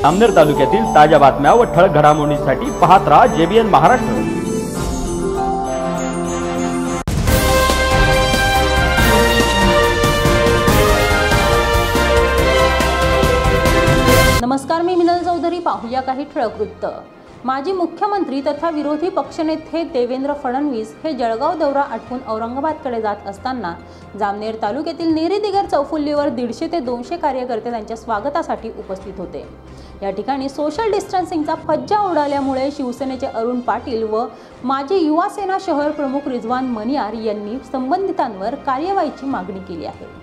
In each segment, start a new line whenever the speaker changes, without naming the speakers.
जामनेर तालुक्यातील ताज्या बातम्या व ठळक घडामोडींसाठी पाहत रहा JBN महाराष्ट्र।
नमस्कार, मी मिनल चौधरी। पाहूया काही ठळक वृत्त। माजी मुख्यमंत्री तथा विरोधी पक्षनेते देवेंद्र फडणवीस हे जळगाव दौरा आटपून औरंगाबादकडे जात असताना जामनेर तालुक्यातील नेरी दिगर चौफुल्लीवर 150 ते 200 कार्यकर्ते त्यांच्या स्वागतासाठी उपस्थित होते। या ठिकाणी सोशल डिस्टन्सिंगचा फज्जा उडाल्यामुळे शिवसेनेचे अरुण पाटील व माजी युवा सेना शहर प्रमुख रिजवान मनियार यांनी संबंधितांवर कार्यवाहीची मागणी केली आहे।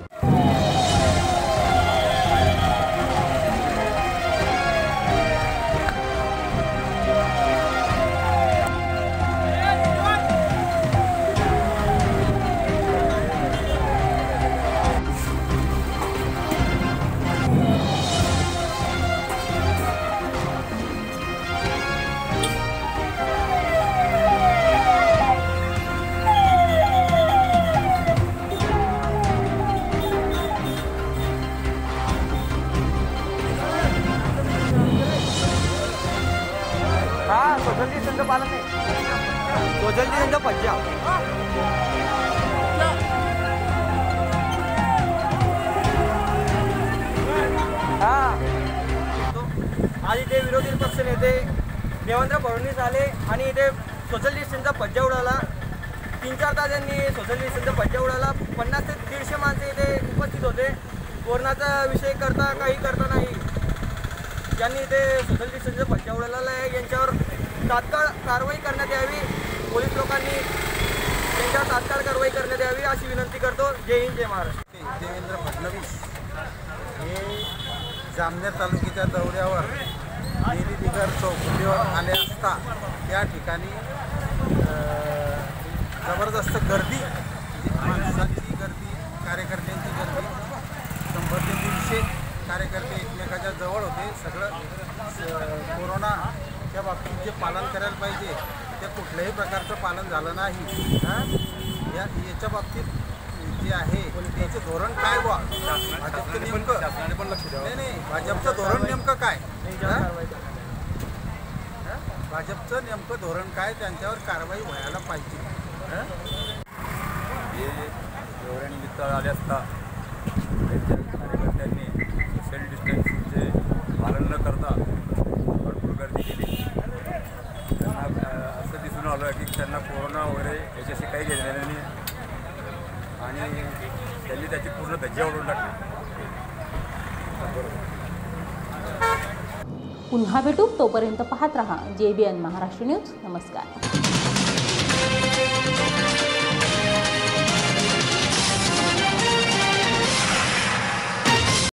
सोशल डिस्टन्स पालन नहीं, सोशल डिस्टन्स पज्जा आज इथे विरोधी पक्ष नेते देवेंद्र फडणवीस आले आणि इथे सोशल डिस्टन्सचा पज्जा उडाला। 3-4 तास यांनी सोशल डिस्टन्सचा पज्जा उडाला। 50 ते 150 माणसे इथे उपस्थित होते। कोरोनाचा विषय करता काही करता नाही, ज्यांनी इथे सोशल डिस्टन्सचा पज्जा उडालेला आहे यांच्यावर तात्काळ कारवाई करण्यात यावी। पोलीस लोकांनी त्यांच्यावर तात्काळ कारवाई करण्यात यावी अशी विनंती करतो। जय हिंद, जय महाराष्ट्र।
देवेंद्र फडणवीस हे जामनेर तालुक्याच्या दौऱ्यावर नेरी दिगर चौफुल्लीवर आले असता त्या ठिकाणी जबरदस्त गर्दी, माणसांची गर्दी, कार्यकर्त्यांची गर्दी, 100 ते 150 कार्यकर्ते एकमेकाच्या जवळ होते। सगळं कोरोनाच्या बाबतीत जे पालन करायला पाहिजे ते कुठल्याही प्रकारचं पालन झालं नाही। याच्या बाबतीत जे आहे त्याचं धोरण काय बा, भाजपचं नेमकं नाही, भाजपचं धोरण नेमकं काय, भाजपचं नेमकं धोरण काय, त्यांच्यावर कारवाई व्हायला पाहिजे।
हे दौऱ्यानिमित्त आले असता कार्यकर्त्यांनी सोशल डिस्टन्सिंगचे पालन न करता भरपूर गर्दी केली। त्यांना असं दिसून आलं की त्यांना कोरोना वगैरे याच्याशी काही घेतलेलं नाही आणि त्यांनी त्याची पूर्ण धज्जा उडवून टाकली।
पुन्हा भेटू, तोपर्यंत पाहत रहा JBN महाराष्ट्र न्यूज। नमस्कार।